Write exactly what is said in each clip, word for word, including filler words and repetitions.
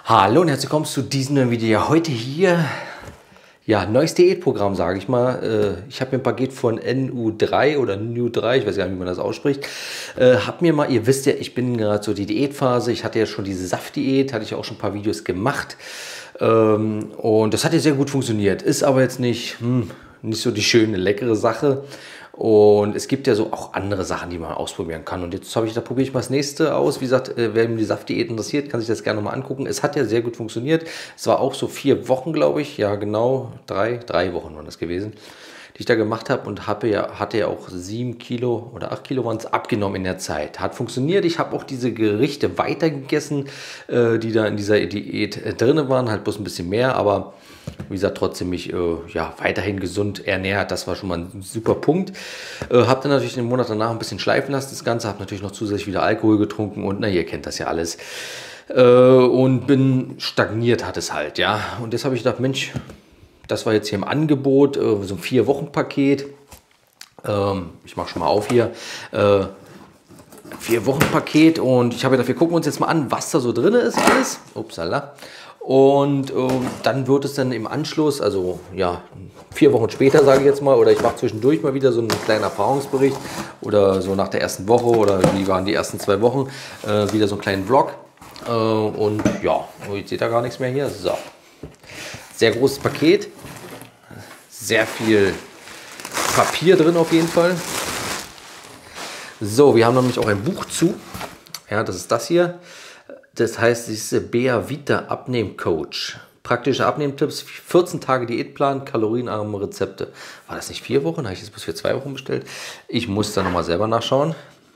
Hallo und herzlich willkommen zu diesem neuen Video. Ja, heute hier, ja, neues Diätprogramm, sage ich mal. Ich habe mir ein Paket von N U drei oder N U drei, ich weiß gar nicht, wie man das ausspricht. Hab mir mal, ihr wisst ja, ich bin gerade so die Diätphase. Ich hatte ja schon diese Saftdiät, hatte ich auch schon ein paar Videos gemacht. Und das hat ja sehr gut funktioniert. Ist aber jetzt nicht, hm, nicht so die schöne, leckere Sache. Und es gibt ja so auch andere Sachen, die man ausprobieren kann. Und jetzt habe ich, da probiere ich mal das nächste aus. Wie gesagt, wer mir die Saftdiät interessiert, kann sich das gerne mal angucken. Es hat ja sehr gut funktioniert. Es war auch so vier Wochen, glaube ich. Ja, genau, drei, drei Wochen waren das gewesen, die ich da gemacht habe. Und habe ja, hatte ja auch sieben Kilo oder acht Kilo waren es abgenommen in der Zeit. Hat funktioniert. Ich habe auch diese Gerichte weitergegessen, äh, die da in dieser Diät äh, drin waren. Halt bloß ein bisschen mehr, aber wie gesagt, trotzdem mich äh, ja, weiterhin gesund ernährt. Das war schon mal ein super Punkt. Äh, habe dann natürlich den Monat danach ein bisschen schleifen lassen, das Ganze. Habe natürlich noch zusätzlich wieder Alkohol getrunken und na, ihr kennt das ja alles. Äh, und bin stagniert, hat es halt, ja. Und jetzt habe ich gedacht, Mensch, das war jetzt hier im Angebot, äh, so ein Vier-Wochen-Paket. Ähm, ich mache schon mal auf hier. Äh, Vier-Wochen-Paket und ich habe gedacht, wir gucken uns jetzt mal an, was da so drin ist alles. Upsala. Und äh, dann wird es dann im Anschluss, also ja, vier Wochen später sage ich jetzt mal, oder ich mache zwischendurch mal wieder so einen kleinen Erfahrungsbericht oder so nach der ersten Woche oder wie waren die ersten zwei Wochen, äh, wieder so einen kleinen Vlog. Äh, und ja, jetzt seht ihr gar nichts mehr hier. So, sehr großes Paket, sehr viel Papier drin auf jeden Fall. So, wir haben nämlich auch ein Buch zu. Ja, das ist das hier. Das heißt, es ist Bea Vita Abnehmcoach. Praktische Abnehmtipps, vierzehn Tage Diätplan, kalorienarme Rezepte. War das nicht vier Wochen? Habe ich das bis für zwei Wochen bestellt? Ich muss da nochmal selber nachschauen.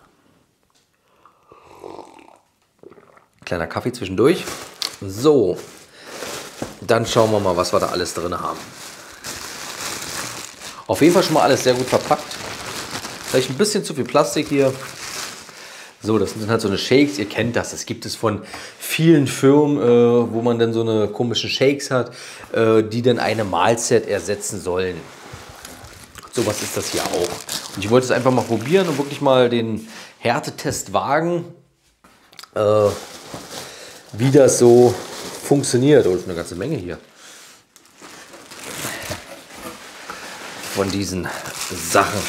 Kleiner Kaffee zwischendurch. So, dann schauen wir mal, was wir da alles drin haben. Auf jeden Fall schon mal alles sehr gut verpackt. Vielleicht ein bisschen zu viel Plastik hier. So, das sind halt so eine Shakes, ihr kennt das, das gibt es von vielen Firmen, äh, wo man dann so eine komischen Shakes hat, äh, die dann eine Mahlzeit ersetzen sollen. So was ist das hier auch. Und ich wollte es einfach mal probieren und wirklich mal den Härtetest wagen, äh, wie das so funktioniert. Oh, das ist eine ganze Menge hier von diesen Sachen.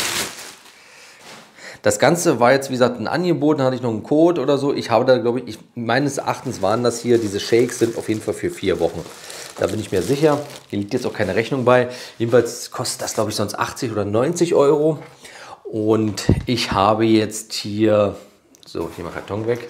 Das Ganze war jetzt, wie gesagt, ein Angebot, da hatte ich noch einen Code oder so. Ich habe da, glaube ich, ich, meines Erachtens waren das hier, diese Shakes sind auf jeden Fall für vier Wochen. Da bin ich mir sicher. Hier liegt jetzt auch keine Rechnung bei. Jedenfalls kostet das, glaube ich, sonst achtzig oder neunzig Euro. Und ich habe jetzt hier, so, hier mal Karton weg.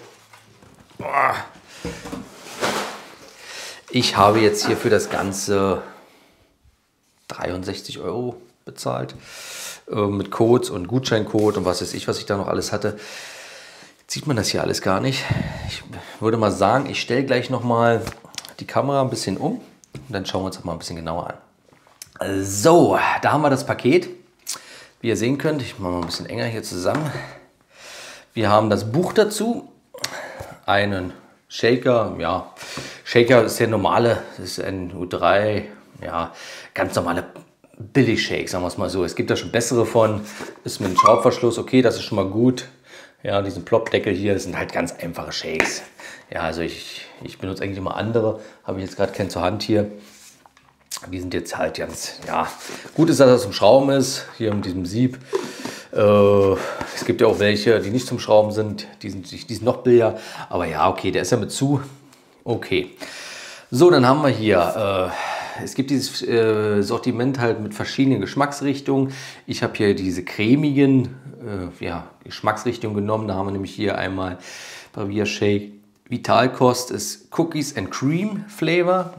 Ich habe jetzt hier für das Ganze dreiundsechzig Euro bezahlt. Mit Codes und Gutscheincode und was weiß ich, was ich da noch alles hatte. Jetzt sieht man das hier alles gar nicht. Ich würde mal sagen, ich stelle gleich nochmal die Kamera ein bisschen um und dann schauen wir uns das mal ein bisschen genauer an. So, da haben wir das Paket. Wie ihr sehen könnt, ich mache mal ein bisschen enger hier zusammen. Wir haben das Buch dazu, einen Shaker, ja, Shaker ist der normale, das ist N U drei, ja, ganz normale Billig-Shakes, sagen wir es mal so. Es gibt da schon bessere von, ist mit einem Schraubverschluss, okay, das ist schon mal gut. Ja, diesen Plopdeckel hier, das sind halt ganz einfache Shakes. Ja, also ich, ich benutze eigentlich immer andere, habe ich jetzt gerade keinen zur Hand hier. Die sind jetzt halt ganz, ja, gut ist, dass das zum Schrauben ist, hier mit diesem Sieb. Äh, es gibt ja auch welche, die nicht zum Schrauben sind, die sind, die sind noch billiger. Aber ja, okay, der ist ja mit zu. Okay. So, dann haben wir hier... Äh, Es gibt dieses äh, Sortiment halt mit verschiedenen Geschmacksrichtungen. Ich habe hier diese cremigen äh, ja, Geschmacksrichtungen genommen. Da haben wir nämlich hier einmal Bravia Shake Vitalkost ist Cookies and Cream Flavor.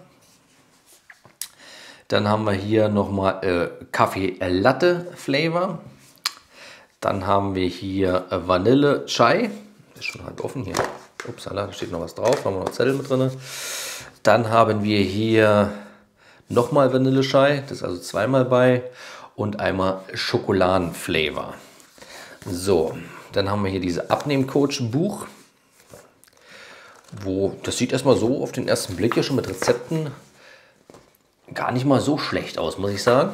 Dann haben wir hier nochmal äh, Kaffee Latte Flavor. Dann haben wir hier äh, Vanille Chai. Das ist schon halb offen hier. Upsala, da steht noch was drauf. Da haben wir noch Zettel mit drin. Dann haben wir hier nochmal Vanille-Chai, das ist also zweimal bei und einmal Schokoladenflavor. So, dann haben wir hier diese Abnehm-Coach-Buch, wo das sieht erstmal so auf den ersten Blick ja schon mit Rezepten gar nicht mal so schlecht aus, muss ich sagen.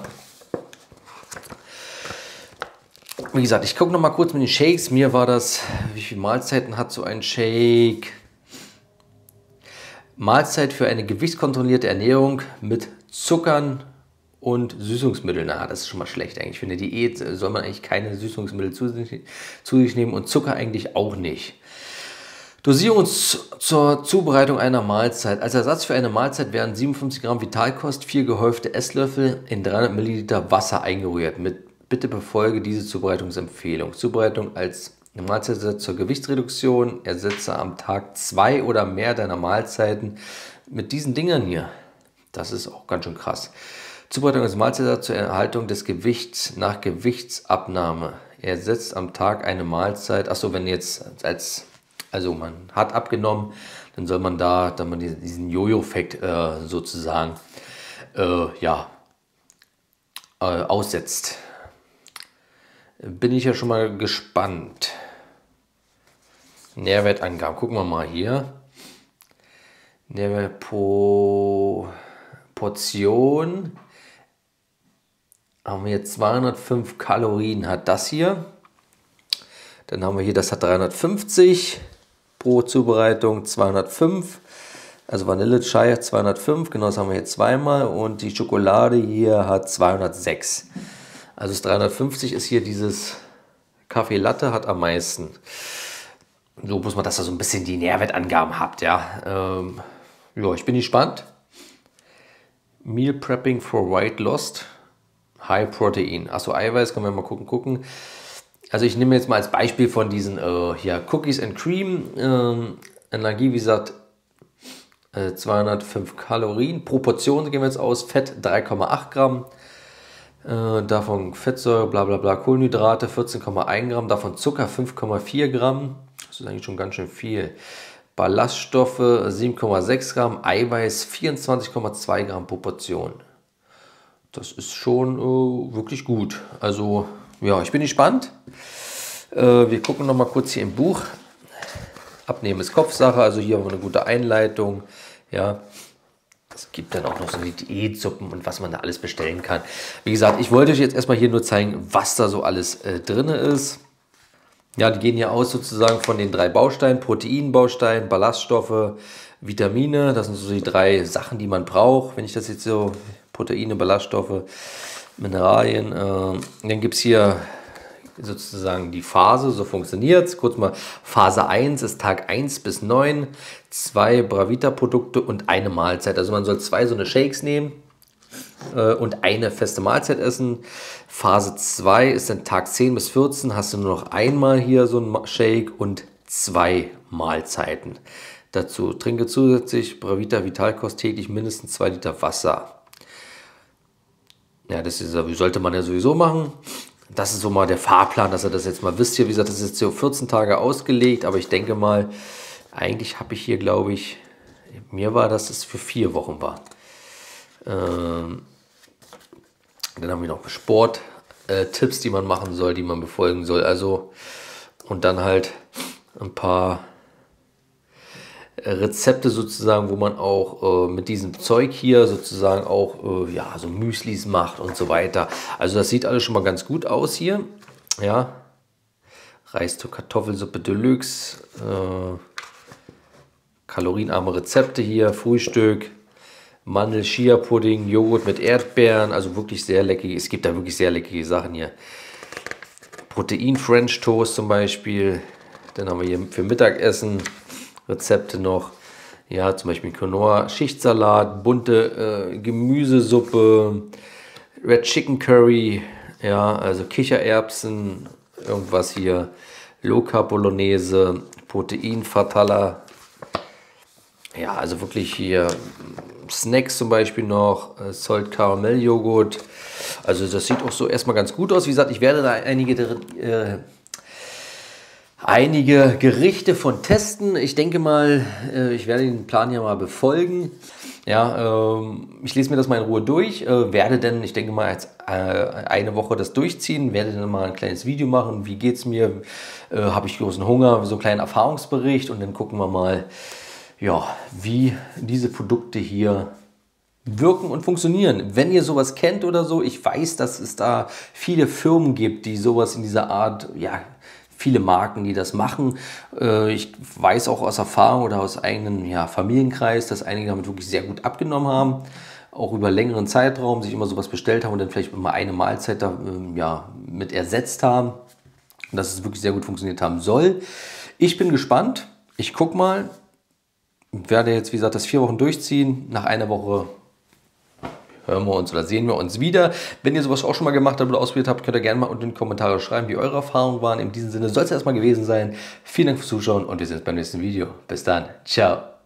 Wie gesagt, ich gucke noch mal kurz mit den Shakes. Mir war das, wie viele Mahlzeiten hat so ein Shake? Mahlzeit für eine gewichtskontrollierte Ernährung mit Zuckern und Süßungsmitteln. Na, das ist schon mal schlecht eigentlich. Für eine Diät soll man eigentlich keine Süßungsmittel zu sich, zu sich nehmen und Zucker eigentlich auch nicht. Dosierung zur Zubereitung einer Mahlzeit. Als Ersatz für eine Mahlzeit werden siebenundfünfzig Gramm Vitalkost, vier gehäufte Esslöffel in dreihundert Milliliter Wasser eingerührt. Mit, bitte befolge diese Zubereitungsempfehlung. Zubereitung als Mahlzeit zur Gewichtsreduktion. Ersetze am Tag zwei oder mehr deiner Mahlzeiten mit diesen Dingern hier. Das ist auch ganz schön krass. Zubereitung als Mahlzeit zur Erhaltung des Gewichts nach Gewichtsabnahme. Ersetzt am Tag eine Mahlzeit. Achso, wenn jetzt als Also man hat abgenommen, dann soll man da, dann man diesen Jojo-Effekt äh, sozusagen äh, ja, äh, aussetzt. Bin ich ja schon mal gespannt. Nährwertangaben, gucken wir mal hier. Nährwert pro Portion. Haben wir jetzt zweihundertfünf Kalorien, hat das hier. Dann haben wir hier, das hat dreihundertfünfzig. Pro Zubereitung zweihundertfünf, also Vanillechai zweihundertfünf, genau das haben wir hier zweimal und die Schokolade hier hat zweihundertsechs. Also das dreihundertfünfzig ist hier dieses Kaffee Latte, hat am meisten. So muss man, dass ihr so ein bisschen die Nährwertangaben habt, ja. Ähm, ja, ich bin gespannt. Meal Prepping for Weight Loss, High Protein. Achso, Eiweiß, können wir mal gucken, gucken. Also ich nehme jetzt mal als Beispiel von diesen äh, hier Cookies and Cream, ähm, Energie, wie gesagt, äh, zweihundertfünf Kalorien, pro Portion gehen wir jetzt aus, Fett drei Komma acht Gramm, äh, davon Fettsäure, bla bla bla, Kohlenhydrate vierzehn Komma eins Gramm, davon Zucker fünf Komma vier Gramm, das ist eigentlich schon ganz schön viel, Ballaststoffe sieben Komma sechs Gramm, Eiweiß vierundzwanzig Komma zwei Gramm pro Portion. Das ist schon äh, wirklich gut, also ja, ich bin gespannt. Äh, wir gucken noch mal kurz hier im Buch. Abnehmen ist Kopfsache, also hier haben wir eine gute Einleitung. Ja, es gibt dann auch noch so die Diätsuppen und was man da alles bestellen kann. Wie gesagt, ich wollte euch jetzt erstmal hier nur zeigen, was da so alles äh, drin ist. Ja, die gehen hier aus sozusagen von den drei Bausteinen: Proteinbaustein, Ballaststoffe, Vitamine. Das sind so die drei Sachen, die man braucht. Wenn ich das jetzt so, Proteine, Ballaststoffe, Mineralien. Äh, dann gibt es hier sozusagen die Phase, so funktioniert es. Kurz mal, Phase eins ist Tag eins bis neun, zwei Bravita-Produkte und eine Mahlzeit. Also man soll zwei so eine Shakes nehmen äh, und eine feste Mahlzeit essen. Phase zwei ist dann Tag zehn bis vierzehn, hast du nur noch einmal hier so ein Shake und zwei Mahlzeiten. Dazu trinke zusätzlich Bravita Vitalkost täglich mindestens zwei Liter Wasser. Ja, das ist, sollte man ja sowieso machen. Das ist so mal der Fahrplan, dass ihr das jetzt mal wisst. Hier, wie gesagt, das ist jetzt so vierzehn Tage ausgelegt, aber ich denke mal, eigentlich habe ich hier, glaube ich, mir war das, dass es für vier Wochen war. Ähm, dann haben wir noch Sport-Tipps, äh, die man machen soll, die man befolgen soll. Also, und dann halt ein paar Rezepte sozusagen, wo man auch äh, mit diesem Zeug hier sozusagen auch äh, ja, so Müslis macht und so weiter. Also das sieht alles schon mal ganz gut aus hier. Ja, Reis zur Kartoffelsuppe Deluxe, äh, kalorienarme Rezepte hier, Frühstück, Mandel-Chia-Pudding, Joghurt mit Erdbeeren, also wirklich sehr lecker. Es gibt da wirklich sehr leckere Sachen hier. Protein-French-Toast zum Beispiel. Dann haben wir hier für Mittagessen Rezepte noch, ja, zum Beispiel Quinoa, Schichtsalat, bunte äh, Gemüsesuppe, Red Chicken Curry, ja, also Kichererbsen, irgendwas hier, Low Carb Bolognese, Protein Fatala, ja, also wirklich hier Snacks zum Beispiel noch, äh, Salt Caramel Joghurt, also das sieht auch so erstmal ganz gut aus. Wie gesagt, ich werde da einige äh, einige Gerichte von testen. Ich denke mal, ich werde den Plan ja mal befolgen. Ja, ähm, ich lese mir das mal in Ruhe durch, äh, werde dann, ich denke mal, jetzt äh, eine Woche das durchziehen, werde dann mal ein kleines Video machen, wie geht es mir, äh, habe ich großen Hunger, so einen kleinen Erfahrungsbericht und dann gucken wir mal, ja, wie diese Produkte hier wirken und funktionieren. Wenn ihr sowas kennt oder so, ich weiß, dass es da viele Firmen gibt, die sowas in dieser Art, ja, viele Marken, die das machen. Äh, ich weiß auch aus Erfahrung oder aus eigenem ja, Familienkreis, dass einige damit wirklich sehr gut abgenommen haben. Auch über längeren Zeitraum sich immer sowas bestellt haben und dann vielleicht immer eine Mahlzeit da, ähm, ja, mit ersetzt haben. Und dass es wirklich sehr gut funktioniert haben soll. Ich bin gespannt. Ich gucke mal. Werde jetzt, wie gesagt, das vier Wochen durchziehen. Nach einer Woche hören wir uns oder sehen wir uns wieder. Wenn ihr sowas auch schon mal gemacht habt oder ausprobiert habt, könnt ihr gerne mal unten in die Kommentare schreiben, wie eure Erfahrungen waren. In diesem Sinne soll es erstmal gewesen sein. Vielen Dank fürs Zuschauen und wir sehen uns beim nächsten Video. Bis dann. Ciao.